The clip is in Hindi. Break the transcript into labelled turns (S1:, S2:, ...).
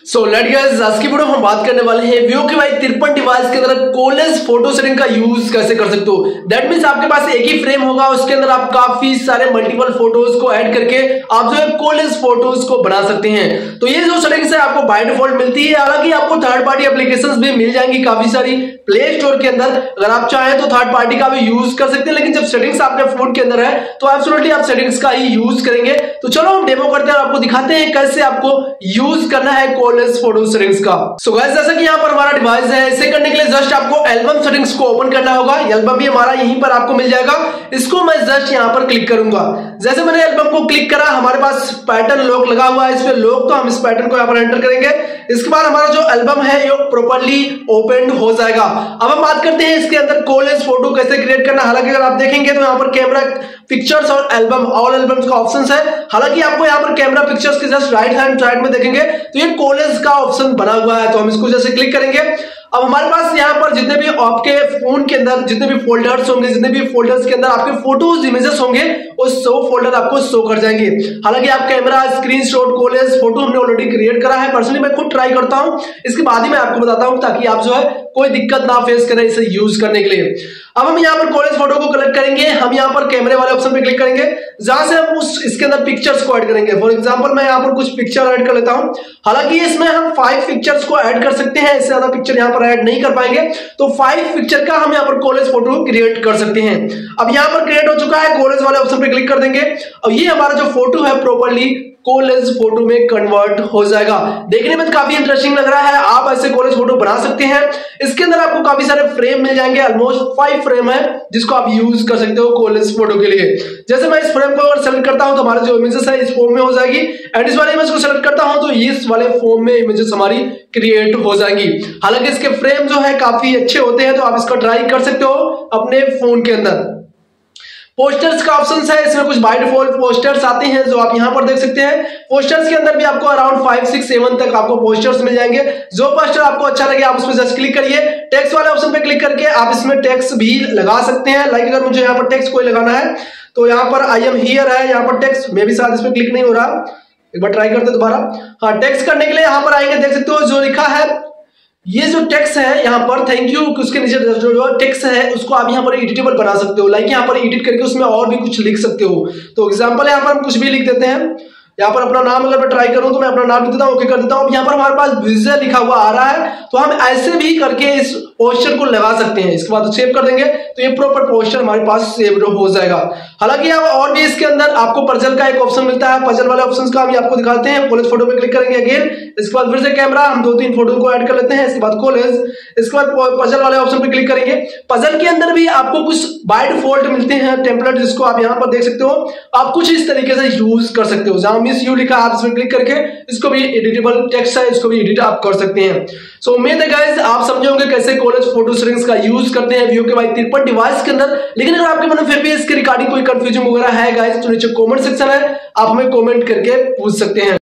S1: सो गाइस, आज की वीडियो में हम बात करने वाले हैं वीवो के Y53 डिवाइस के अंदर कॉलेज फोटो सेटिंग का यूज कैसे कर सकते हो। दैट मींस आपके पास एक ही फ्रेम होगा, उसके अंदर आप काफी सारे मल्टीपल फोटोज को ऐड करके आप जो है कॉलेज फोटोज को बना सकते हैं। तो ये जो सेटिंग्स है आपको बाय डिफॉल्ट मिलती है। हालांकि आपको थर्ड पार्टी एप्लीकेशंस भी मिल जाएंगी काफी सारी प्ले स्टोर के अंदर, अगर आप चाहें तो थर्ड पार्टी का भी यूज कर सकते हैं। लेकिन जब सेटिंग्स आपके फोन के अंदर है तो एब्सोल्युटली आप सेटिंग्स का ही यूज करेंगे। तो चलो हम डेमो करते हैं और आपको दिखाते हैं कैसे आपको यूज करना है कॉलेज फोटो सेटिंग्स का। सो गाइस, जैसा कि यहाँ पर हमारा डिवाइस है, इसे करने के लिए जस्ट आपको एल्बम सेटिंग्स को ओपन करना होगा। एल्बम भी हमारा यहीं पर आपको मिल जाएगा। इसको मैं जस्ट यहाँ पर क्लिक करूंगा। जैसे मैंने एल्बम को क्लिक करा, हमारे पास पैटर्न लॉक लगा हुआ है, इस पे लॉक, तो हम इस पैटर्न को यहाँ पर एंटर करेंगे। इसके बाद हमारा जो एल्बम है ये प्रॉपर्ली ओपन हो जाएगा। अब हम बात करते हैं इसके अंदर कॉलेज फोटो कैसे क्रिएट करना। हालांकि अगर आप देखेंगे तो यहाँ पर कैमरा, पिक्चर्स और एल्बम, ऑल एल्बम्स का ऑप्शन है। हालांकि आपको यहाँ पर कैमरा पिक्चर्स के जस्ट राइट हैंड साइड में देखेंगे तो ये कॉलेज का ऑप्शन बना हुआ है, तो हम इसको जैसे क्लिक करेंगे। अब हमारे पास यहाँ पर जितने भी आपके फोन के अंदर जितने भी फोल्डर्स होंगे, जितने भी फोल्डर्स के अंदर आपके फोटोज, इमेजेस होंगे, वो 100 फोल्डर आपको शो कर जाएंगे। हालांकि आप कैमरा, स्क्रीनशॉट, कॉलेज फोटो हमने ऑलरेडी क्रिएट करा है। पर्सनली मैं खुद ट्राई करता हूं, इसके बाद ही मैं आपको बताता हूं ताकि आप जो है कोई दिक्कत ना फेस करें इसे यूज करने के लिए। अब हम यहाँ पर कॉलेज फोटो को कलेक्ट करेंगे। हम यहाँ पर कैमरे वाले ऑप्शन पे क्लिक करेंगे, जहां से हम इसके अंदर पिक्चर्स को ऐड करेंगे। फॉर एग्जांपल मैं यहाँ पर कुछ पिक्चर ऐड कर लेता हूं। हालांकि इसमें हम 5 पिक्चर्स को ऐड कर सकते हैं, इससे ज्यादा पिक्चर यहाँ पर ऐड नहीं कर पाएंगे। तो 5 पिक्चर का हम यहाँ पर कॉलेज फोटो क्रिएट कर सकते हैं। अब यहाँ पर क्रिएट हो चुका है, कॉलेज वाले ऑप्शन पे क्लिक कर देंगे और ये हमारा जो फोटो है प्रॉपर्ली कॉलेज फोटो में कन्वर्ट हो जाएगा। देखने में तो काफी इंटरेस्टिंग लग रहा है। आप ऐसे कॉलेज फोटो बना सकते हैं। इसके अंदर आपको काफी सारे फ्रेम मिल जाएंगे, ऑलमोस्ट 5 फ्रेम है जिसको आप यूज कर सकते हो कॉलेज फोटो के लिए। जैसे मैं इस फ्रेम को अगर सेलेक्ट करता हूं तो हमारे जो इमेजेस है इस फॉर्म में हो जाएगी, एंड इस वाले इमेज को सेलेक्ट करता हूं तो इस वाले फॉर्म में इमेजेस हमारी क्रिएट हो जाएंगी। हालांकि इसके फ्रेम जो है काफी अच्छे होते हैं, तो आप इसका ट्राई कर सकते हो अपने फोन के अंदर। पोस्टर्स का ऑप्शन है, इसमें कुछ बाय डिफॉल्ट पोस्टर्स आते हैं जो आप यहां पर देख सकते हैं। पोस्टर्स के अंदर भी आपको अराउंड 5, 6, 7 तक आपको पोस्टर्स मिल जाएंगे। जो पोस्टर आपको अच्छा लगे आप उसमें जस्ट क्लिक करिए। टेक्स्ट वाले ऑप्शन पे क्लिक करके आप इसमें टेक्स्ट भी लगा सकते हैं। लाइक अगर मुझे यहाँ पर टेक्स्ट कोई लगाना है तो यहाँ पर आई एम हियर है, यहाँ पर टेक्स्ट में भी साथ इसमें क्लिक नहीं हो रहा, एक बार ट्राई करते दोबारा। हाँ, टेक्स्ट करने के लिए यहाँ पर आएंगे, देख सकते हो जो लिखा है, ये जो टेक्स्ट है यहाँ पर थैंक यू, उसके नीचे जो टेक्स्ट है उसको आप यहाँ पर एडिटेबल बना सकते हो। लाइक यहाँ पर एडिट करके उसमें और भी कुछ लिख सकते हो। तो एग्जांपल यहाँ पर हम कुछ भी लिख देते हैं। यहाँ पर अपना नाम अगर मैं ट्राई करूं तो मैं अपना नाम लिख देता हूं, ओके कर देता हूं। यहाँ पर हमारे पास विजुअल लिखा हुआ आ रहा है, तो हम ऐसे भी करके इस पोस्टर को लगा सकते हैं। इसके बाद सेव कर देंगे तो ये प्रॉपर पोस्टर हमारे पास सेव हो जाएगा। हालांकि और भी इसके अंदर आपको पजल का एक ऑप्शन मिलता है। पजल वाले ऑप्शन का हम आपको दिखाते हैं। कॉलेज फोटो पे क्लिक करेंगे अगेन, इसके बाद फिर से कैमरा, हम 2-3 फोटो को ऐड कर लेते हैं। इसके बाद कॉलेज, इसके बाद पजल वाले ऑप्शन पे क्लिक करेंगे। पजल के अंदर भी आपको कुछ बाय डिफॉल्ट मिलते हैं टेम्पलेट, जिसको आप यहाँ पर देख सकते हो। आप कुछ इस तरीके से यूज कर सकते हो। जहां मिस यू लिखा आप इसमें क्लिक करके इसको भी एडिटेबल टेक्स्ट है, इसको भी एडिट आप कर सकते हैं। सो उम्मीद है गाइस आप समझे होंगे कैसे कॉलेज फोटो सेटिंग्स का यूज करते हैं वीवो के Y53 डिवाइस के अंदर। लेकिन अगर आपके मन में फिर भी इसके रिगार्डिंग कोई कंफ्यूजन वगैरह है गाइस तो नीचे कमेंट सेक्शन है, आप हमें कमेंट करके पूछ सकते हैं।